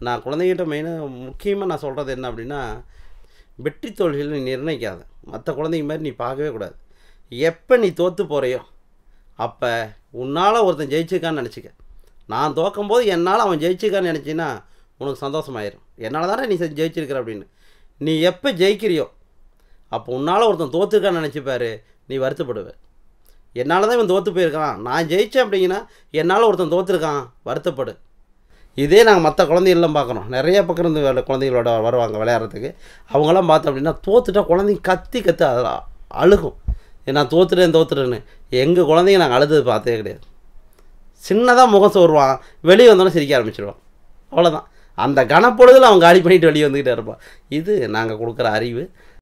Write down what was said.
நான் குழந்தைகிட்ட மெயினாக முக்கியமாக நான் சொல்கிறது என்ன அப்படின்னா, வெற்றி தோல்விகள் நீ நிர்ணயிக்காத. மற்ற குழந்தைங்க மாதிரி நீ பார்க்கவே கூடாது. எப்போ நீ தோற்று போகிறையோ அப்போ உன்னால் ஒருத்தன் ஜெயிச்சிருக்கான்னு நினச்சிக்க. நான் தோக்கும்போது என்னால் அவன் ஜெயிச்சிருக்கான்னு நினச்சின்னா உனக்கு சந்தோஷமாயிரும். என்னால் தானே நீ ஜெயிச்சிருக்கிற அப்படின்னு. நீ எப்போ ஜெயிக்கிறியோ அப்போ உன்னால் ஒருத்தன் தோற்றுருக்கான்னு நினச்சிப்பாரு, நீ வருத்தப்படுவேன். என்னால் தான் இவன் தோற்று போயிருக்கான், நான் ஜெயித்தேன் அப்படிங்கன்னா என்னால் ஒருத்தன் தோற்றுருக்கான், வருத்தப்படு. இதே நாங்கள் மற்ற குழந்தைகள்லாம் பார்க்குறோம். நிறைய பக்கம் இருந்து குழந்தைகளோட வருவாங்க விளையாடுறதுக்கு. அவங்களாம் பார்த்தோம் அப்படின்னா தோற்றுட்டா குழந்தைங்க கத்தி அதில் அழுகும். நான் தோற்றுட்டேன்னு. எங்கள் குழந்தைங்க நாங்கள் அழுது பார்த்ததே கிடையாது. சின்னதாக முகம் சோர்வான், வெளியே வந்தோன்னே சிரிக்க ஆரம்பிச்சிடுவான். அவ்வளோதான். அந்த கனப்பொழுதில் அவன் காலி பண்ணிவிட்டு வெளியே வந்துக்கிட்டே இருப்பான். இது நாங்கள் கொடுக்குற அறிவு.